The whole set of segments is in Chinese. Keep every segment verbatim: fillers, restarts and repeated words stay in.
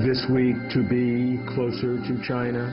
This week, to be closer to China.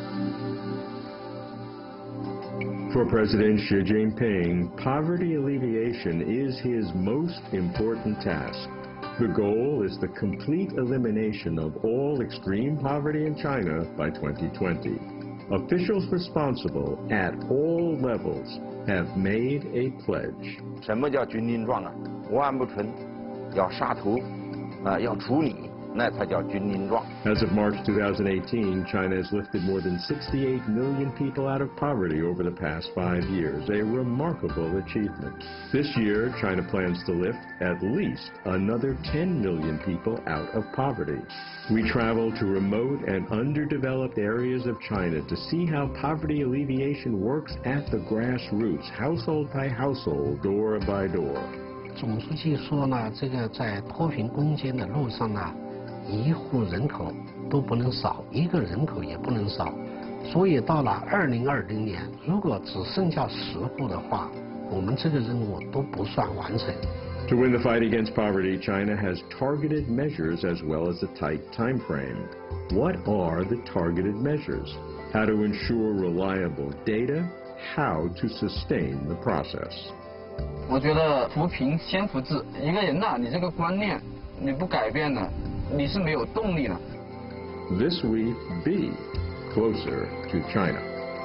For President Xi Jinping, poverty alleviation is his most important task. The goal is the complete elimination of all extreme poverty in China by twenty twenty. Officials responsible at all levels have made a pledge. 什么叫军令状啊？无案不纯，要杀头，啊，要处理。 As of March two thousand eighteen, China has lifted more than sixty-eight million people out of poverty over the past five years, a remarkable achievement. This year, China plans to lift at least another ten million people out of poverty. We travel to remote and underdeveloped areas of China to see how poverty alleviation works at the grassroots, household by household, door by door. 总书记说呢，这个在脱贫攻坚的路上呢。 一户人口都不能少，一个人口也不能少，所以到了二零二零年，如果只剩下十户的话，我们这个任务都不算完成。 To win the fight against poverty, China has targeted measures as well as a tight time frame. What are the targeted measures? How to ensure reliable data? How to sustain the process? 我觉得扶贫先扶志，一个人呐，你这个观念你不改变呢。 你是没有动力的。 This week, be closer to China.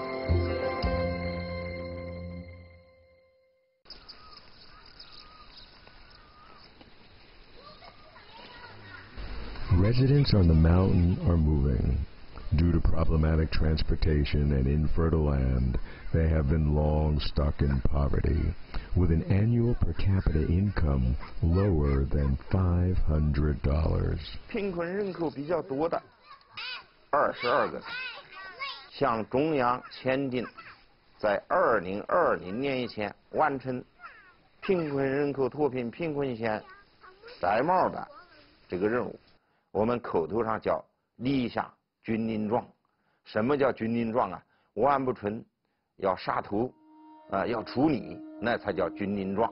Residents on the mountain are moving. Due to problematic transportation and infertile land, they have been long stuck in poverty, with an annual per capita income lower than five hundred dollars. 贫困人口比较多的二十二个，向中央签订，在二零二零年以前完成贫困人口脱贫贫困县摘帽的这个任务，我们口头上叫立下。 军令状，什么叫军令状啊？无案不纯，要杀头，啊、呃，要处理，那才叫军令状。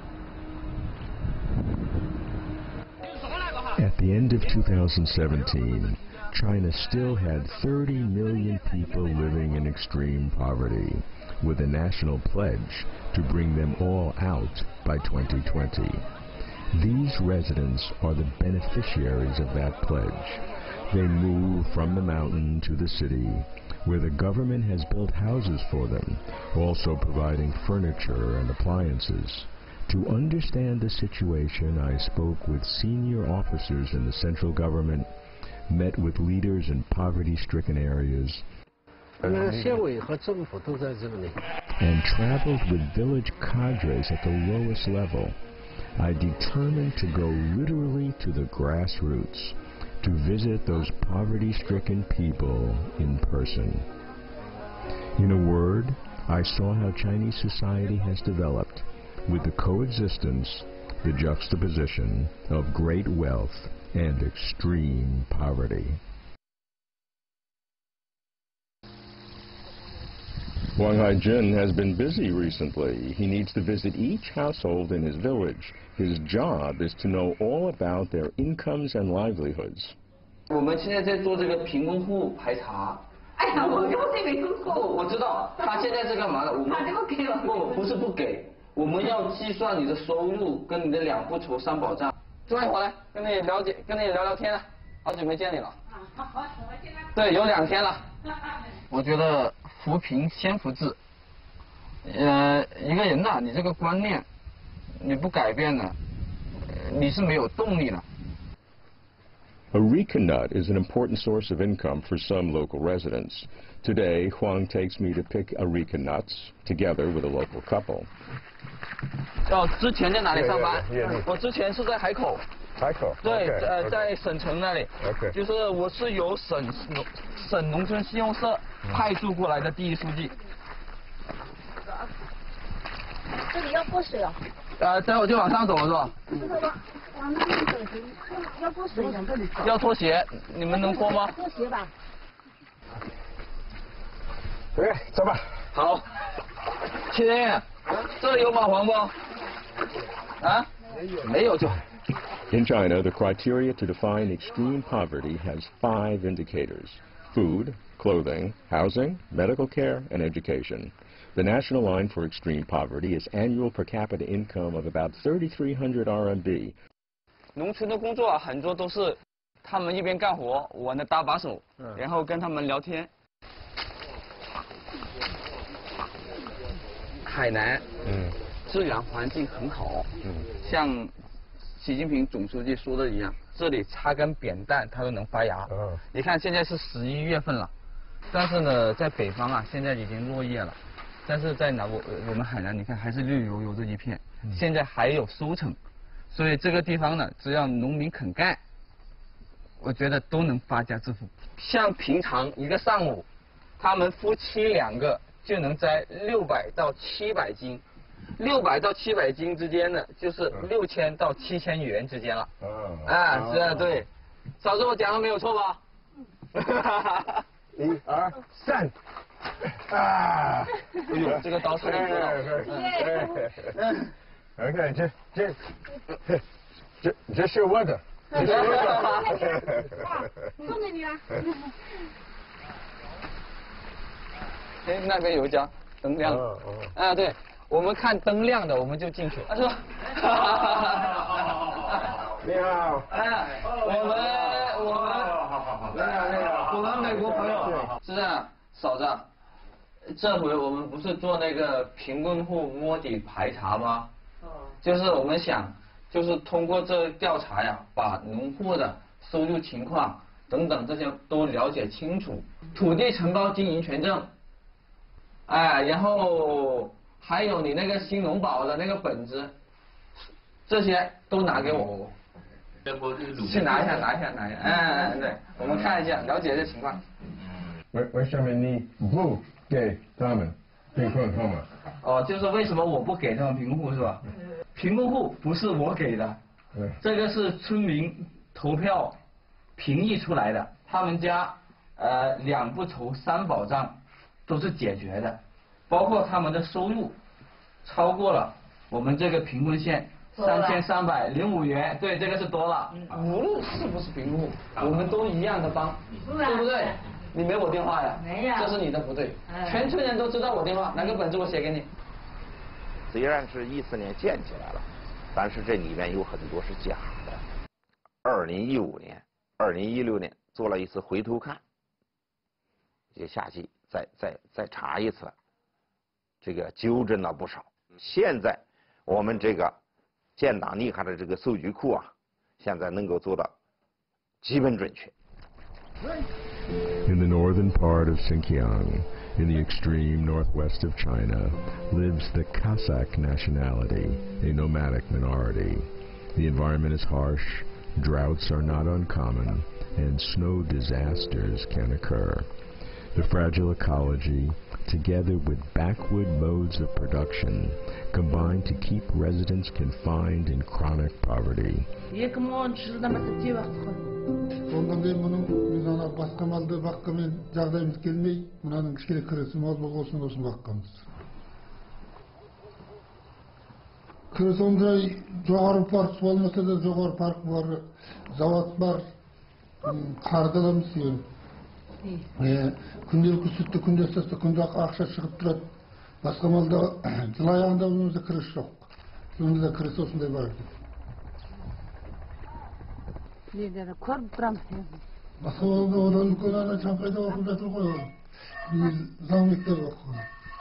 At the end of two thousand seventeen, China still had thirty million people living in extreme poverty, with a national pledge to bring them all out by twenty twenty. These residents are the beneficiaries of that pledge. They move from the mountain to the city, where the government has built houses for them, also providing furniture and appliances. To understand the situation, I spoke with senior officers in the central government, met with leaders in poverty-stricken areas, and traveled with village cadres at the lowest level. I determined to go literally to the grassroots, to visit those poverty-stricken people in person. In a word, I saw how Chinese society has developed with the coexistence, the juxtaposition of great wealth and extreme poverty. Wang Haijun has been busy recently. He needs to visit each household in his village. His job is to know all about their incomes and livelihoods. 我们现在在做这个贫困户排查。 哎呀，我就这个工作。 不，我知道，他现在是干嘛的？我们他就不给我。 不，不是不给，我们要计算你的收入跟你的两不愁三保障。坐一会儿来，跟你了解，跟你聊聊天了，好久没见你了。啊，好，好，我见了。对，有两天了。我觉得扶贫先扶志。呃，一个人呐，你这个观念，你不改变呢，你是没有动力的。 Areca nut is an important source of income for some local residents. Today, Huang takes me to pick areca nuts together with a local couple. 哦，之前在哪里上班？ yeah, yeah, yeah. 我之前是在海口。 海口。 对， okay, 呃， okay. 在省城那里。 OK。 就是我是由省农省农村信用社派驻过来的第一书记。 这里要过水啊？ 呃，待会儿就往上走了是吧？ 这个往那边走行，要过水的。 要脱鞋，你们能脱吗？ 脱鞋吧。 OK，走吧。 好。青天，这里有蚂蟥不？啊？没有就。 In China, the criteria to define extreme poverty has five indicators: food, clothing, housing, medical care, and education. The national line for extreme poverty is annual per capita income of about thirty-three hundred R M B. 农村的工作啊，很多都是他们一边干活，我呢搭把手，然后跟他们聊天。海南，嗯，自然环境很好，嗯，像习近平总书记说的一样，这里插根扁担它都能发芽。嗯，你看现在是十一月份了，但是呢，在北方啊，现在已经落叶了，但是在哪我我们海南，你看还是绿油油的一片，嗯、现在还有收成，所以这个地方呢，只要农民肯干，我觉得都能发家致富。像平常一个上午，他们夫妻两个就能摘六百到七百斤。六百到七百斤之间呢，就是六千到七千元之间了。嗯。啊，是啊，对。嫂子，我讲的没有错吧？ 一二三。啊！ 哎呦，这个刀是你做的。 嗯。OK， 这这这这是我的。这是我的。 送给你了。 哎，那边有一家灯亮。哦哦。啊，对。我们看灯亮的，我们就进去。他说：“ 你好。” 哎，我们我们好好好，那个那个，我们美国朋友是啊，嫂子，这回我们不是做那个贫困户摸底排查吗？哦。就是我们想，就是通过这调查呀，把农户的收入情况等等这些都了解清楚，土地承包经营权证，哎，然后。还有你那个新农保的那个本子，这些都拿给我，去拿一下，拿一下，拿一下。嗯，对，我们看一下，了解这情况。 为为什么你不给他们贫困户嘛？ 哦，就是为什么我不给他们贫困户是吧？贫困户不是我给的，这个是村民投票评议出来的，他们家呃两不愁三保障都是解决的。包括他们的收入超过了我们这个贫困线三千三百零五元，对，这个是多了。无论是不是贫困户，我们都一样的帮，对不对？你没我电话呀？ 没有。 这是你的不对，全村人都知道我电话，拿个本子我写给你。 虽然是一四年建起来了，但是这里面有很多是假的。二零一五年、二零一六年做了一次回头看，就下去再再再查一次。这个纠正了不少。现在我们这个建档厉害的这个数据库啊，现在能够做到基本准确。 In the northern part of Xinjiang, in the extreme northwest of China, lives the Cossack nationality, a nomadic minority. The environment is harsh, droughts are not uncommon, and snow disasters can occur. The fragile ecology, together with backward modes of production, combine to keep residents confined in chronic poverty. Ondan keyin bunun biz ana başka malda bakkamen jagdayımız kelmey, munanın kişilik kiresi mol bolsun olsun bakkamız. Kiresi onday jogorı park bolmasa da jogorı park var, zavod var, kardalamız yani. Ee, gündelik sütte günde esasda günde akşa çıkıp durat. Başka malda yıl ayağında önümüzde kiriş yok. Önümüzde kiriş olsun diye var. Lideri körüp duramız. Başka malda oranın ülkelerde Çankaya'da okul yatırıyor. Biz zam miktarı okuyor.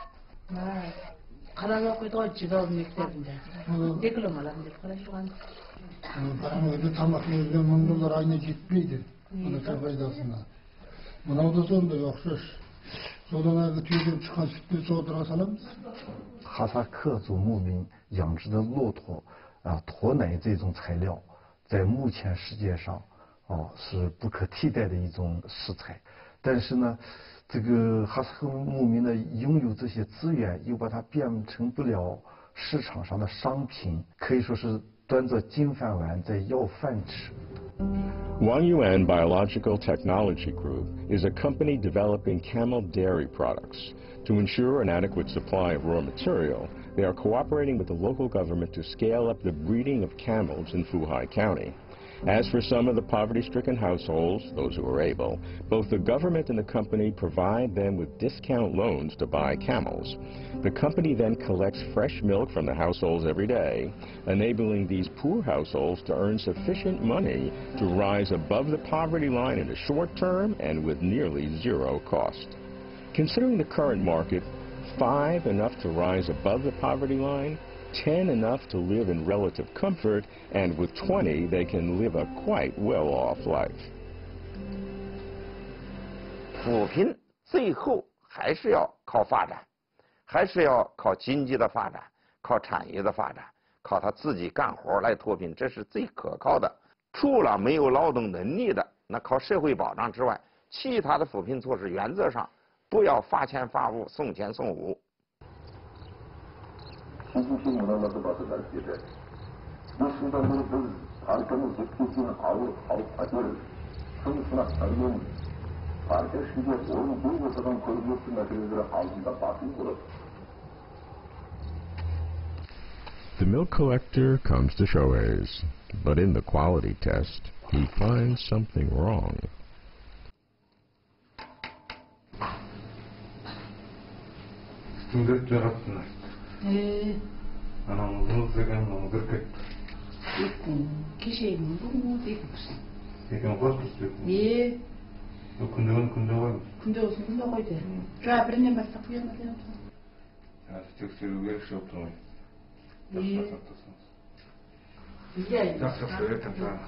Karan okuydu o cidal miktarında. Diplomalarını karışılan. Ama öyle tamak yerden mundurlar aynı gitmeydi. Ona Çankaya'da aslında. Mınavı da sonunda yoksuş. Sodan ayrı tüyden çıkan sütleri soğudura salamız. 哈萨克族牧民养殖的骆驼啊驼奶这种材料，在目前世界上哦是不可替代的一种食材。但是呢，这个哈萨克牧民呢拥有这些资源，又把它变成不了市场上的商品，可以说是端着金饭碗在要饭吃。 Wang Yuan Biological Technology Group is a company developing camel dairy products. To ensure an adequate supply of raw material, They are cooperating with the local government to scale up the breeding of camels in Fuhai County. As for some of the poverty-stricken households, those who are able, both the government and the company provide them with discount loans to buy camels. The company then collects fresh milk from the households every day, enabling these poor households to earn sufficient money to rise above the poverty line in the short term and with nearly zero cost. Considering the current market, five enough to rise above the poverty line, ten enough to live in relative comfort, and with twenty they can live a quite well-off life. 扶贫最后还是要靠发展，还是要靠经济的发展，靠产业的发展，靠他自己干活来脱贫，这是最可靠的。除了没有劳动能力的，那靠社会保障之外，其他的扶贫措施原则上不要发钱发物，送钱送物。 시국식 문화마저 받아갈 때에 이 순간으로 그 발전을 느끼는 아우 아우 과제를 청순한 젊은 발전 시기에 온 국에서는 거의 없는 나라들을 아우다 받은 거로. The milk collector comes to Shohei's, but in the quality test, he finds something wrong. 네. أنا موزع أنا موزع كي. يكون كشيء من بوم بيكوس. يكون قصص يكون. 예. كندوان كندوان. 근데 무슨 거 이제. 저 아버님 말씀 그냥 말이야. 아, 직접 왜 쇼트로. 예. 이제. 작작스레 괜찮아.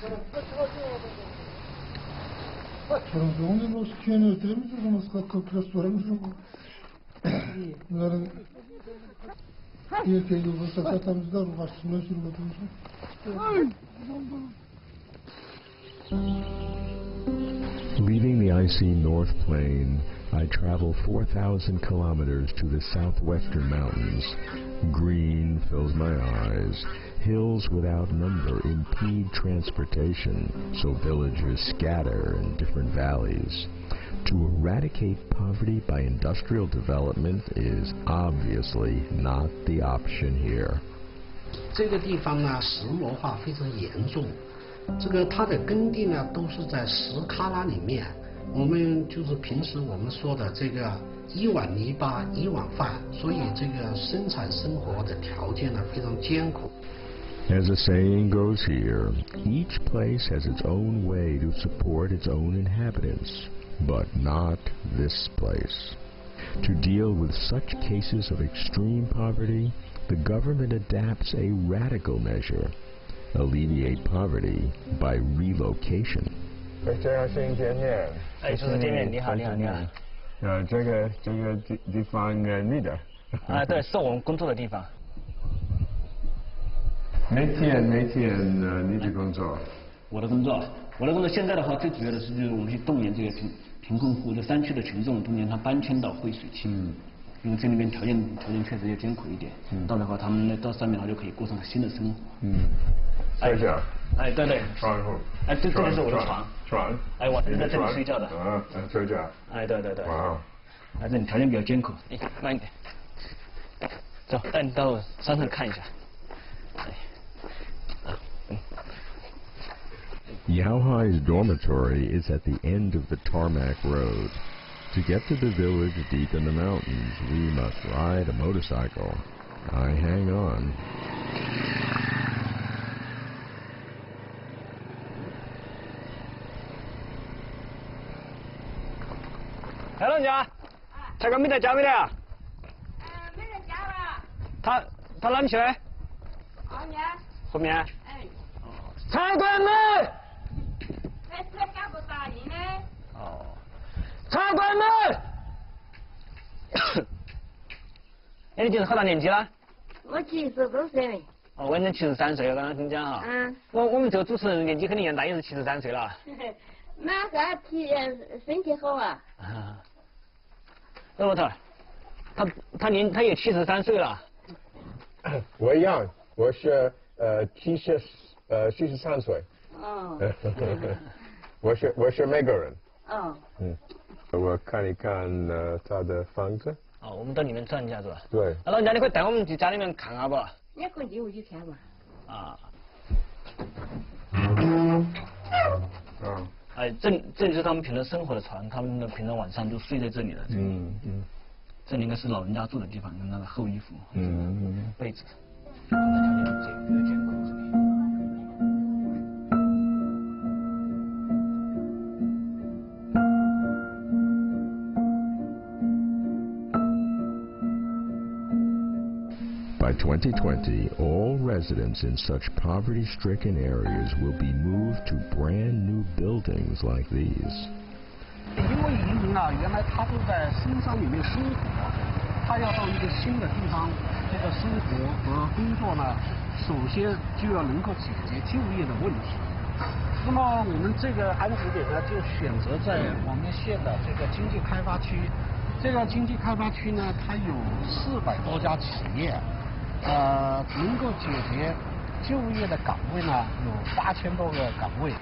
저런 종류 뭐 스키는 들으면서 뭐 그 그래서 그러면서 나는 이렇게 이거 사타면서 같이 놀시는 거죠. Leaving the icy North Plain, I travel four thousand kilometers to the southwestern mountains. Green fills my eyes. Hills without number impede transportation, so villagers scatter in different valleys. To eradicate poverty by industrial development is obviously not the option here. 这个地方呢，石磨化非常严重。这个它的耕地呢，都是在石旮旯里面。我们就是平时我们说的这个一碗泥巴一碗饭，所以这个生产生活的条件呢非常艰苦。 As the saying goes here, each place has its own way to support its own inhabitants, but not this place. To deal with such cases of extreme poverty, the government adapts a radical measure: alleviate poverty by relocation. 这样先见面。 哎，叔叔见面，你好，你好，你好。 呃，这个这个地地方呃你的。 啊，对，是我们工作的地方。 每天每天呃你的工作。 我的工作，我的工作现在的话，最主要的是就是我们去动员这个贫贫困户、这山区的群众，动员他搬迁到惠水区。嗯。因为这里面条件条件确实要艰苦一点，嗯，到的话他们呢到上面的话就可以过上新的生活。嗯。 睡觉。 哎，对对。 床铺。 哎，这这就是我的床。 床。 哎，晚上在这里睡觉的。 嗯，睡觉。 哎，对对对。 哇。 哎，这里条件比较艰苦。哎，慢一点。走，带你到山上看一下。哎。啊，嗯。 Yaohai's dormitory is at the end of the tarmac road. To get to the village deep in the mountains, we must ride a motorcycle. I hang on. Hello, 家，菜干没在家没得啊？ 呃，没在家了。 他他哪里去？ 后面。 后面。 哎。 菜馆们。 还是干不答应呢。 哦，茶馆们。哎，你今年好大年纪了？ 我七十多岁了。 哦，我已经七十三岁了，刚刚听讲哈。 嗯。 我我们这个主持人年纪跟你一样大，也是七十三岁了。 那个体身体好啊。 啊。老老头，他他年他也七十三岁了。 我一样，我是呃七十呃七十三岁。 哦。 我是我是美国人。 哦。 嗯。 我看一看呃他的房子。 哦，我们到里面转一下是吧？ 对。 啊，老人家，你可以带我们去家里面看下不？ 也可以，我去看吧。 啊。 嗯。 哎，这这里是他们平时生活的床，他们的平常晚上都睡在这里的。 嗯嗯。 这里应该是老人家住的地方，用那个厚衣服。 嗯嗯。 被子。条件这个监控这里。 By twenty twenty, all residents in such poverty-stricken areas will be moved to brand new buildings like these. 因为移民啊，原来他都在深山里面生活，他要到一个新的地方，这个生活和工作呢，首先就要能够解决就业的问题。那么我们这个安置点呢，就选择在我们县的这个经济开发区。这个经济开发区呢，它有四百多家企业。呃，能够解决就业的岗位呢，有八千多个岗位。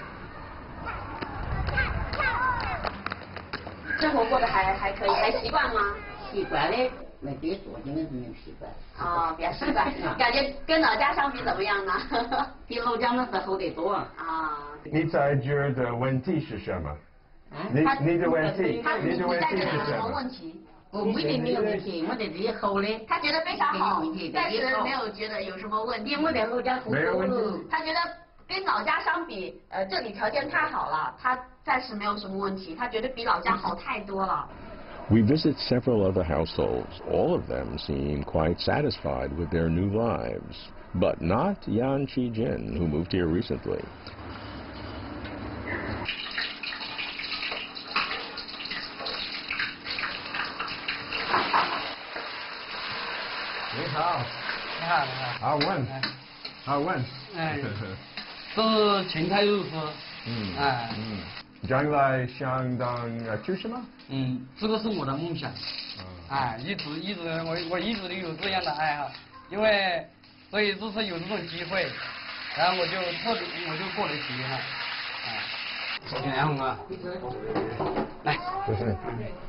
生活过得还还可以，还习惯吗？ 习惯的，没得做，真的是没有习惯。 啊、哦，比较习惯，感觉跟老家相比怎么样呢？ 比老家那是好得多。 啊。 你在觉得问题是什么？ 啊、 你你的问题， 你的问题是什么问题？ 我没得没有问题，我在这里好的。 他觉得非常好，暂时没有觉得有什么问题。 我在老家好多了。 他觉得跟老家相比，呃，这里条件太好了，他暂时没有什么问题。他觉得比老家好太多了。 We visit several other households. All of them seem quite satisfied with their new lives, but not Yan Chi-jin, who moved here recently. 你好， 你好，你好。 阿文，阿文。 哎，这是芹菜肉丝。 嗯。 哎。 嗯。将来想当厨师吗？ 嗯，这个是我的梦想。嗯。哎，一直一直我我一直都有这样的爱好，因为所以这次有这种机会，然后我就特别我就过来学哈。哎。首先来红啊。来。 谢谢。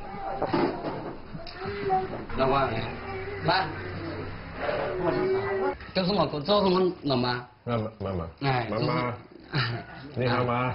老板，来。这是我知道什么了吗？ 妈妈，妈妈， 哎， 妈妈，你好吗？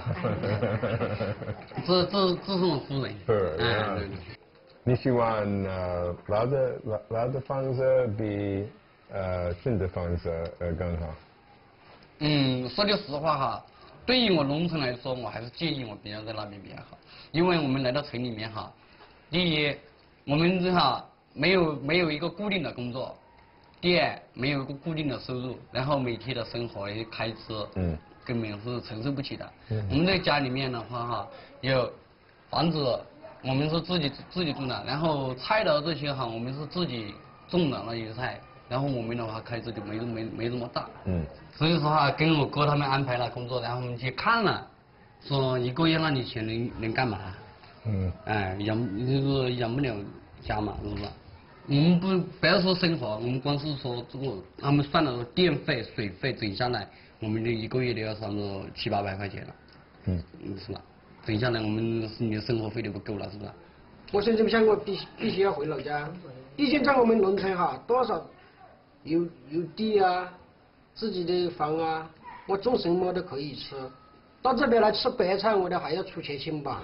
这这这是我夫人。 是， 哎， 你喜欢呃老的老老的房子比呃新的房子呃更好？ 嗯，说句实话哈，对于我农村来说，我还是建议我比较在那边比较好，因为我们来到城里面哈，第一，我们这哈没有没有一个固定的工作。第二，没有一个固定的收入，然后每天的生活也开支，嗯，根本是承受不起的。嗯，我们在家里面的话哈，有房子，我们是自己自己种的，然后菜的这些哈，我们是自己种的那些菜，然后我们的话开支就没没没这么大。嗯，所以说哈，跟我哥他们安排了工作，然后我们去看了，说一个月那你钱能能干嘛？嗯，哎，养就是养不了家嘛，是不是？我们不不要说生活，我们光是说这个，他们算了电费、水费整下来，我们的一个月都要上到七八百块钱了，嗯，是吧？整下来我们连生活费都不够了，是不是？ 我现在不想我必必须要回老家，毕竟在我们农村哈，多少有有地啊，自己的房啊，我种什么都可以吃，到这边来吃白菜，我都还要出钱请吧。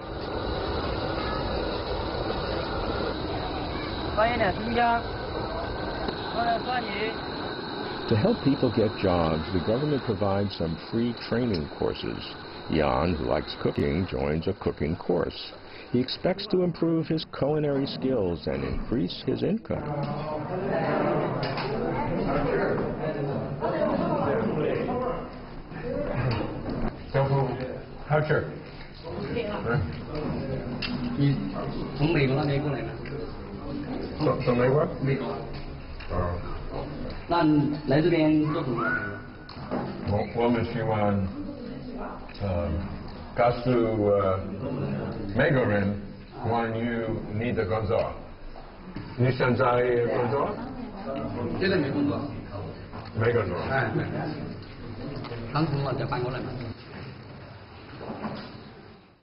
To help people get jobs, the government provides some free training courses. Jan, who likes cooking, joins a cooking course. He expects to improve his culinary skills and increase his income. How's your? 你从美国那边过来的？ 从从美国？ 美国。 哦。 那你来这边做什么？ 我我们希望呃告诉呃每个人关于你的工作。你现在工作？ 现在没工作。 没工作。 哎，没。刚从老家搬过来嘛。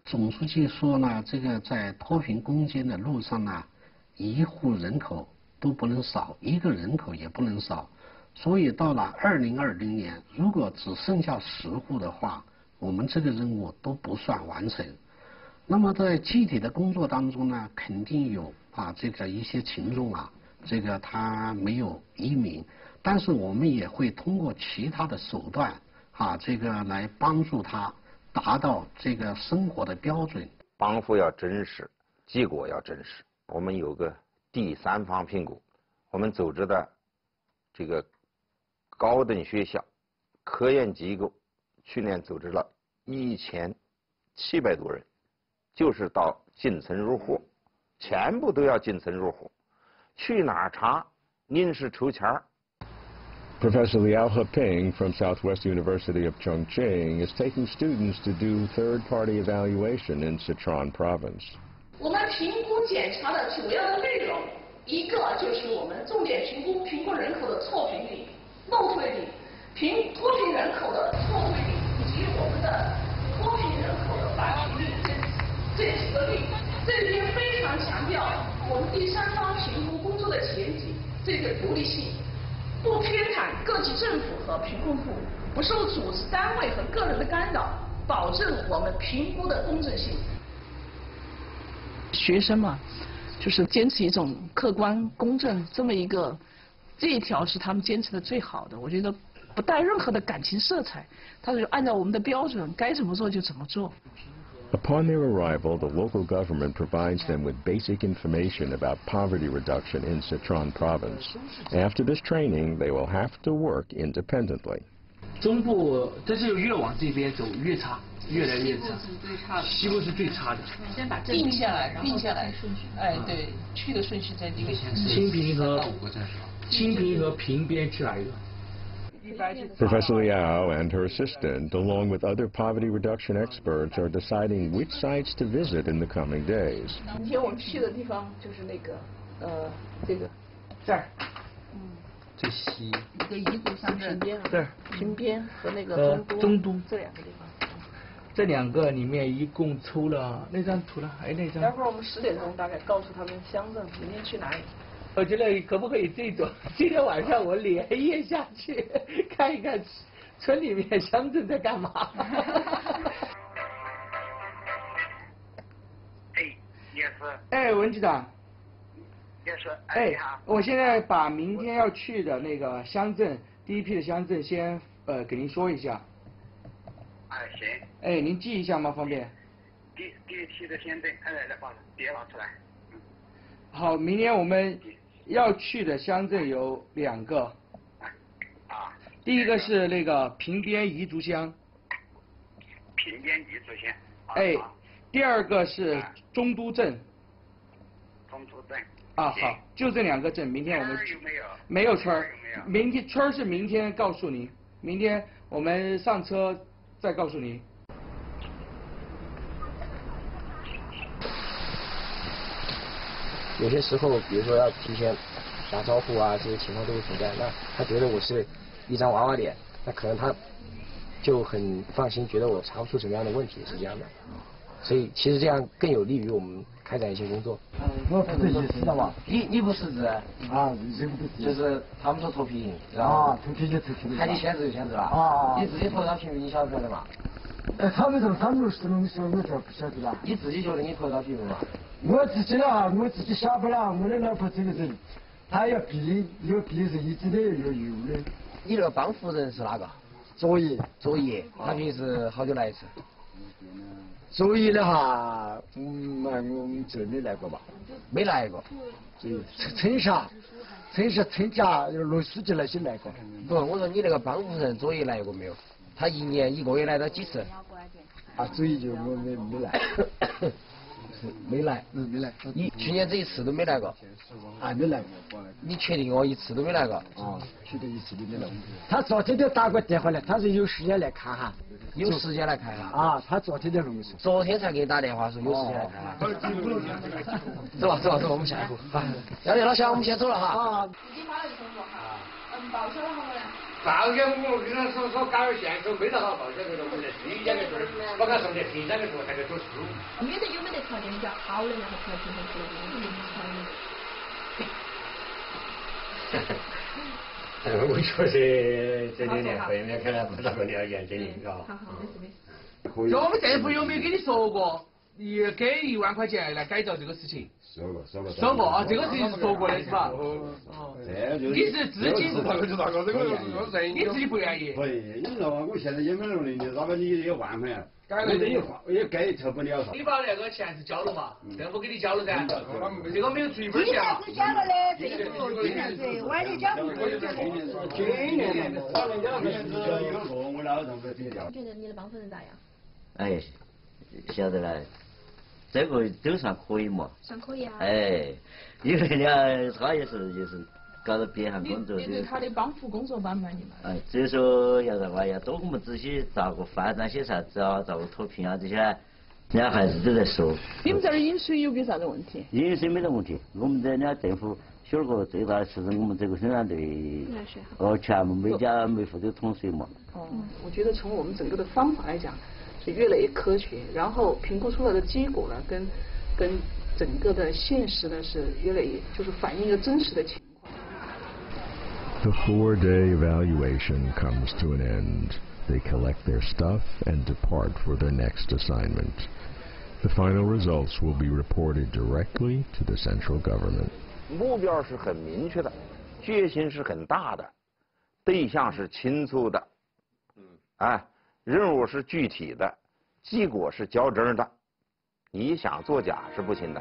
总书记说呢，这个在脱贫攻坚的路上呢，一户人口都不能少，一个人口也不能少。所以到了二零二零年，如果只剩下十户的话，我们这个任务都不算完成。那么在具体的工作当中呢，肯定有啊这个一些群众啊，这个他没有移民，但是我们也会通过其他的手段啊，这个来帮助他达到这个生活的标准。 帮扶要真实，结果要真实。我们有个第三方评估，我们组织的这个高等学校、科研机构，去年组织了一千七百多人，就是到进城入户，全部都要进城入户。去哪儿查？您是抽签儿。 Professor Liao Heping from Southwest University of Chongqing is taking students to do third-party evaluation in Sichuan province. 我们评估检查的主要的内容，一个就是我们重点评估贫困人口的错评率、漏退率、贫脱贫人口的错退率，以及我们的脱贫人口的返贫率这这几个率。这里边非常强调我们第三方评估工作的前提，这个独立性。不偏袒各级政府和贫困户，不受组织单位和个人的干扰，保证我们评估的公正性。学生嘛，就是坚持一种客观公正这么一个，这一条是他们坚持的最好的。我觉得不带任何的感情色彩，他是按照我们的标准该怎么做就怎么做。 Upon their arrival, the local government provides them with basic information about poverty reduction in Sichuan province. After this training, they will have to work independently. 中部，这是越往这边走越差，越来越差。 西部是最差的。 西部是最差的。 先把定下来，然后定下来顺序。哎，对，去的顺序在第一个。 清平和清平和平边去哪一个？ Professor Liao and her assistant, along with other poverty reduction experts, are deciding which sites to visit in the coming days. 明天我们去的地方就是那个，呃，这个，这儿，嗯， 最西。 一个彝族乡镇， 这儿， 平边和那个中都， 中都这两个地方。 这两个里面一共抽了那张图了，还有那张。 待会儿我们十点钟大概告诉他们乡镇明天去哪里。 我觉得可不可以这种？今天晚上我连夜下去看一看村里面乡镇在干嘛。 哎，也是。 哎，文局长。 也是。 哎，我现在把明天要去的那个乡镇，第一批的乡镇先呃给您说一下。 哎，行。 哎，您记一下吗？方便？ 第第一批的乡镇，哎，来把别拿出来。 好，明天我们。 要去的乡镇有两个， 啊， 第一个是那个平边彝族乡， 平边彝族乡， 哎，第二个是中都镇， 中都镇， 啊好，就这两个镇，明天我们有没有？ 没有村儿，明天村儿是明天告诉您，明天我们上车再告诉您。 有些时候，比如说要提前打招呼啊，这些情况都会存在。那他觉得我是一张娃娃脸，那可能他就很放心，觉得我查不出什么样的问题，是这样的。所以其实这样更有利于我们开展一些工作。 我不是知道吧？ 你你不识字啊？ 认不得字。 就是他们说脱贫，然后脱贫就脱贫。 喊你签字就签字了。 啊。 你自己投到贫民，你晓不晓得嘛？ 哎，他们说他们说弄说我就不晓得了。 你自己觉得你投到贫民嘛？ 我自己啊，我自己想不了，我的老婆这个人，她要毕有毕是一直都有有的。 你那个帮扶人是哪个？ 作业， 作业，他平时好久来一次？ 作业的话，嗯，我们这没来过吧？ 没来过。 对，春春夏，春夏春假落暑节那些来过。 不，我说你那个帮扶人作业来过没有？他一年一个月来到几次？ 啊，作业就我没没来。 没来， 嗯，没来。 你去年这一次都没来过？ 啊，没来过。 你确定我一次都没来过？ 啊，确定一次都没来过。他昨天就打过电话来，他说有时间来看哈。 有时间来看哈？ 啊，他昨天就弄说。 昨天才给你打电话说有时间来看哈。走吧走吧走吧，我们下一步。好，杨磊老乡，我们先走了哈。 已经发了一封了哈。嗯，报销了好没？ 上个我跟他说说赶儿县口没得好报销给了我们在第一间的时候，把他送在平山的时候才给读书。 没得有没得条件比较好的，然后才进行这个嗯，我确实这两年后面看来不咋个了解这个， 好好，没事没事。 就我们政府有没有跟你说过，你给一万块钱来改造这个事情？ 说过说过。 说过啊，这个事情是说过的是吧？ 哦。 你是自己， 就那个就那个这个人， 你自己不愿意？ 不愿意，你知道吗？我现在也没那个能力，哪怕你一万块钱，我这一花也改投不了。 你把那个钱是交了嘛？政府给你交了噻，这个没有出一分钱嘛？ 今年是交了的，这个今年是晚点交不了。 今年的晚点交，今年是有个我老头子给掉。 觉得你的帮扶人咋样？ 哎，晓得了，这个都算可以嘛。 算可以啊。 哎，因为呢，他也是就是搞到别行工作。 你对他的帮扶工作满不满意嘛？ 哎，所以说要的话要多给我们仔细咋个发展些啥子啊，咋个脱贫啊这些，人家还是都在说。 你们这儿饮水有没有啥子问题？ 饮水没得问题，我们这呢政府晓得个最大的是我们这个生产队，哦，全部每家每户都通水嘛。 哦，我觉得从我们整个的方法来讲。是越来越科学，然后评估出来的结果呢，跟跟整个的现实呢是越来越就是反映一个真实的情况。 The four-day evaluation comes to an end. They collect their stuff and depart for their next assignment. The final results will be reported directly to the central government. 目标是很明确的，决心是很大的，对象是清楚的，嗯，哎。任务是具体的，结果是较真的，你想作假是不行的。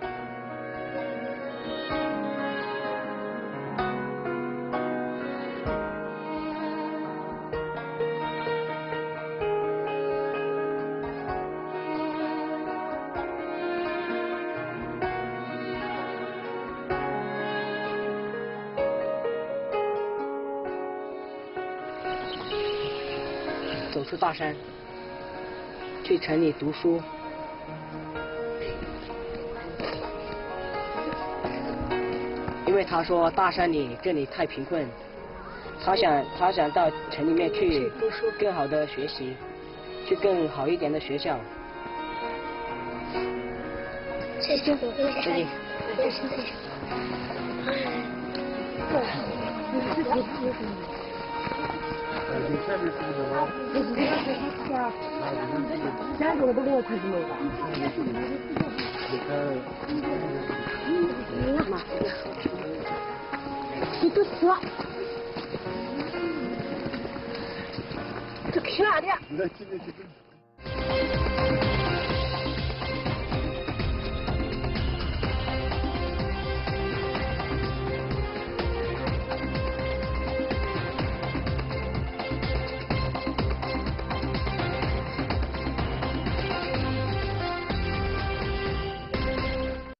走出大山，去城里读书。因为他说大山里这里太贫困，他想他想到城里面去读书，更好的学习，去更好一点的学校。 谢谢，谢谢， 谢谢。 两个都给我开始弄了。你都说，这去哪里？